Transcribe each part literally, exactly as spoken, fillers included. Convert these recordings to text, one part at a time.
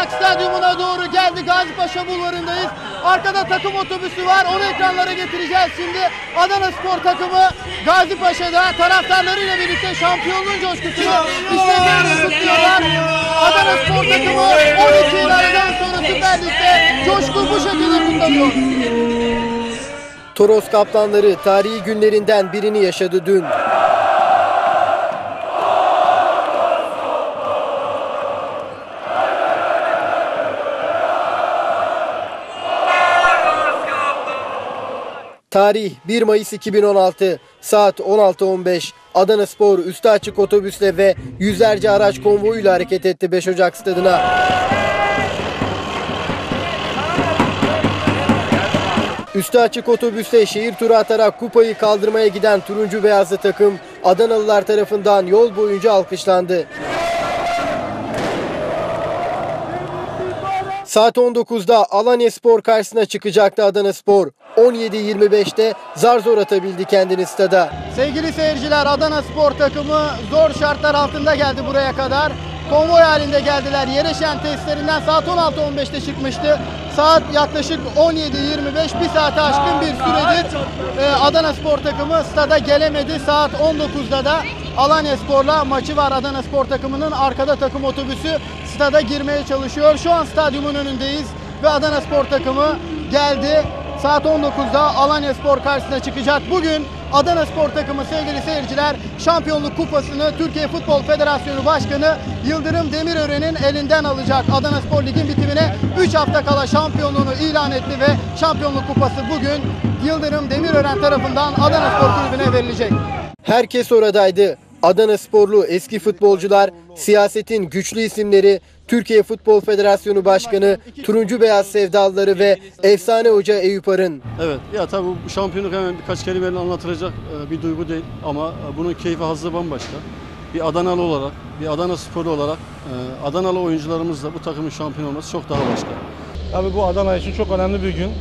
Ocak Stadyumuna doğru geldi. Gazipaşa Bulvarı'ndayız. Arkada takım otobüsü var. Onu ekranlara getireceğiz şimdi. Adanaspor takımı Gazipaşa'da taraftarlarıyla birlikte şampiyonluğun coşkusunu işlemlerini kutluyorlar. Adanaspor takımı on iki yıl aradan sonra Süper Lig'de coşku bu şekilde kutlanıyor. Toros Kaplanları tarihi günlerinden birini yaşadı dün. Tarih bir Mayıs iki bin on altı saat on altı on beş. Adanaspor üstü açık otobüsle ve yüzlerce araç konvoyuyla hareket etti beş Ocak stadına. Üstü açık otobüste şehir turu atarak kupayı kaldırmaya giden turuncu beyazlı takım Adanalılar tarafından yol boyunca alkışlandı. Saat on dokuzda Alanyaspor karşısına çıkacaktı Adanaspor. on yedi yirmi beşte zar zor atabildi kendini stada. Sevgili seyirciler, Adanaspor takımı zor şartlar altında geldi buraya kadar. Konvoy halinde geldiler. Yereşen testlerinden saat on altı on beşte çıkmıştı. Saat yaklaşık on yedi yirmi beş, bir saate aşkın bir süredir e, Adanaspor takımı stada gelemedi. Saat on dokuzda da Alanyaspor'la maçı var. Adanaspor takımının arkada takım otobüsü stada girmeye çalışıyor. Şu an stadyumun önündeyiz ve Adanaspor takımı geldi. Saat on dokuzda Alanyaspor karşısına çıkacak. Bugün Adanaspor takımı sevgili seyirciler Şampiyonluk Kupası'nı Türkiye Futbol Federasyonu Başkanı Yıldırım Demirören'in elinden alacak. Adanaspor ligin bitimine üç hafta kala şampiyonluğunu ilan etti ve Şampiyonluk Kupası bugün Yıldırım Demirören tarafından Adanaspor kulübüne verilecek. Herkes oradaydı. Adanasporlu eski futbolcular, siyasetin güçlü isimleri, Türkiye Futbol Federasyonu Başkanı, turuncu beyaz sevdalıları ve efsane hoca Eyüp Arın. Evet, ya tabii bu şampiyonluk hemen birkaç kelimeyle anlatılacak bir duygu değil ama bunun keyfi hazzı bambaşka. Bir Adanalı olarak, bir Adanasporlu olarak Adanalı oyuncularımızla bu takımın şampiyon olması çok daha başka. Tabii bu Adana için çok önemli bir gün.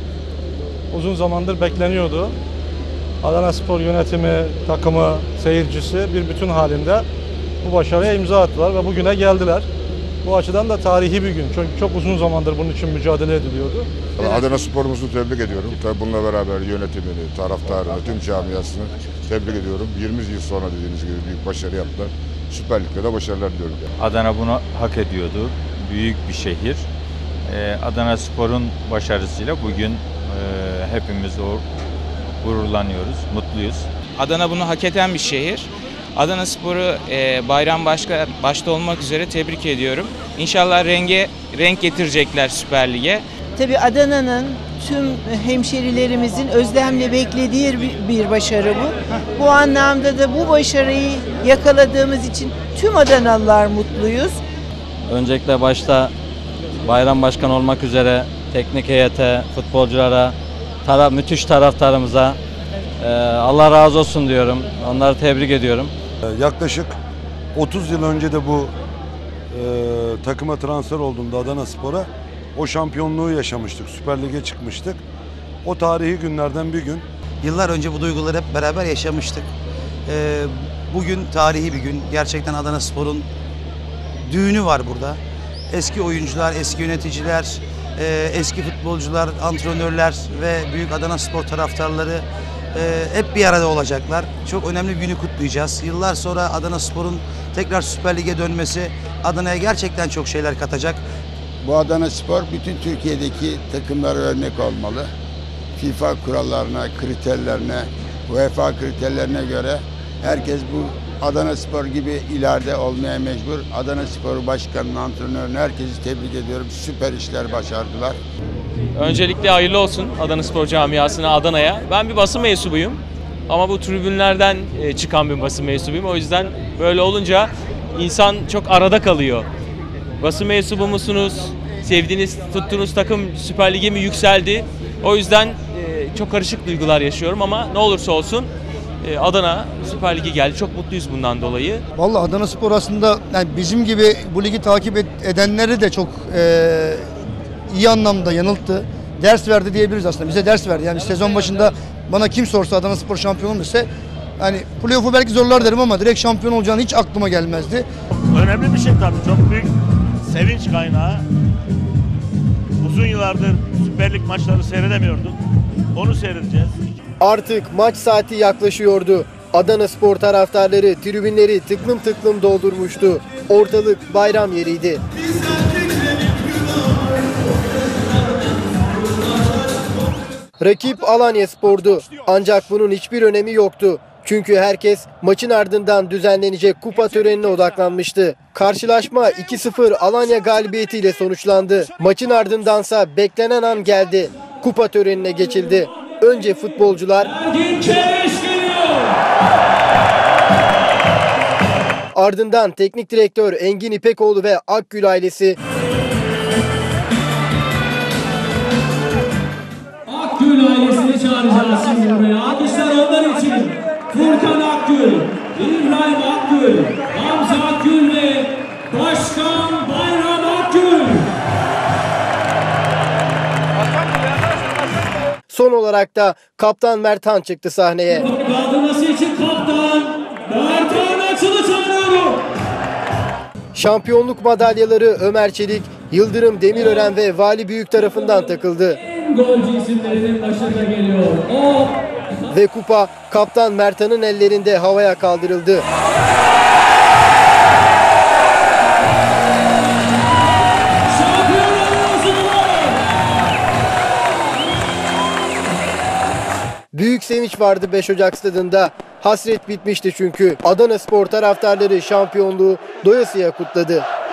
Uzun zamandır bekleniyordu. Adanaspor yönetimi, takımı, seyircisi bir bütün halinde bu başarıya imza attılar ve bugüne geldiler. Bu açıdan da tarihi bir gün. Çünkü çok uzun zamandır bunun için mücadele ediliyordu. Adanaspor'umuzu tebrik ediyorum. Tabii bununla beraber yönetimini, taraftarını, tüm camiasını tebrik ediyorum. yirmi yıl sonra dediğiniz gibi büyük başarı yaptılar. Süper Lig'de de başarılar diliyorum. Adana bunu hak ediyordu. Büyük bir şehir. Ee, Adanaspor'un başarısıyla bugün e, hepimiz o gururlanıyoruz, mutluyuz. Adana bunu hak eden bir şehir. Adanaspor'u e, Bayram başka, başta olmak üzere tebrik ediyorum. İnşallah renge renk getirecekler Süper Lig'e. Tabii Adana'nın tüm hemşerilerimizin özlemle beklediği bir başarı bu. Bu anlamda da bu başarıyı yakaladığımız için tüm Adanalılar mutluyuz. Öncelikle başta Bayram Başkan olmak üzere teknik heyete, futbolculara, taraf, müthiş taraftarımıza e, Allah razı olsun diyorum. Onları tebrik ediyorum. Yaklaşık otuz yıl önce de bu e, takıma transfer olduğumda Adanaspor'a o şampiyonluğu yaşamıştık. Süper Lig'e çıkmıştık. O tarihi günlerden bir gün. Yıllar önce bu duyguları hep beraber yaşamıştık. E, bugün tarihi bir gün. Gerçekten Adanaspor'un düğünü var burada. Eski oyuncular, eski yöneticiler, e, eski futbolcular, antrenörler ve büyük Adanaspor taraftarları Ee, hep bir arada olacaklar. Çok önemli bir günü kutlayacağız. Yıllar sonra Adanaspor'un tekrar Süper Lig'e dönmesi Adana'ya gerçekten çok şeyler katacak. Bu Adanaspor bütün Türkiye'deki takımlara örnek olmalı. FIFA kurallarına, kriterlerine, UEFA kriterlerine göre herkes bu Adanaspor gibi ileride olmaya mecbur. Adanaspor Başkanı'nın, antrenörünü herkesi tebrik ediyorum. Süper işler başardılar. Öncelikle hayırlı olsun Adanaspor camiasına, Adana'ya. Ben bir basın mensubuyum ama bu tribünlerden çıkan bir basın mensubuyum. O yüzden böyle olunca insan çok arada kalıyor. Basın mensubu musunuz? Sevdiğiniz, tuttuğunuz takım Süper Lig'e mi yükseldi? O yüzden çok karışık duygular yaşıyorum ama ne olursa olsun Adana Süper Lig'e geldi. Çok mutluyuz bundan dolayı. Vallahi Adanaspor aslında yani bizim gibi bu ligi takip edenleri de çok e, iyi anlamda yanılttı. Ders verdi diyebiliriz aslında. Bize ders verdi. Yani sezon başında bana kim sorsa Adanaspor şampiyon olursa hani playoff'u belki zorlar derim ama direkt şampiyon olacağını hiç aklıma gelmezdi. Önemli bir şey tabii. Çok büyük sevinç kaynağı. Uzun yıllardır Süper Lig maçları seyredemiyorduk. Onu seyredeceğiz. Artık maç saati yaklaşıyordu. Adanaspor taraftarları tribünleri tıklım tıklım doldurmuştu. Ortalık bayram yeriydi. Rakip Alanyaspor'du. Ancak bunun hiçbir önemi yoktu. Çünkü herkes maçın ardından düzenlenecek kupa törenine odaklanmıştı. Karşılaşma iki sıfır Alanya galibiyetiyle sonuçlandı. Maçın ardındansa beklenen an geldi. Kupa törenine geçildi. Önce futbolcular, ardından teknik direktör Engin İpekoğlu ve Akgül ailesi, Akgül ailesini çağıracağız şimdi buraya. Alkışlar onlar için. Furkan Akgül, İbrahim Akgül, Hamza Akgül ve Başkan Bayram Akgül. son olarak da kaptan Merthan çıktı sahneye. Kaldırması için kaptan Merthan Açıl'ı çağırıyorum. Şampiyonluk madalyaları Ömer Çelik, Yıldırım Demirören ve Vali Büyük tarafından takıldı. Golcü isimlerinin başında geliyor. O Ve kupa kaptan Merthan'ın ellerinde havaya kaldırıldı. Büyük sevinç vardı beş Ocak stadında. Hasret bitmişti çünkü. Adanaspor taraftarları şampiyonluğu doyasıya kutladı.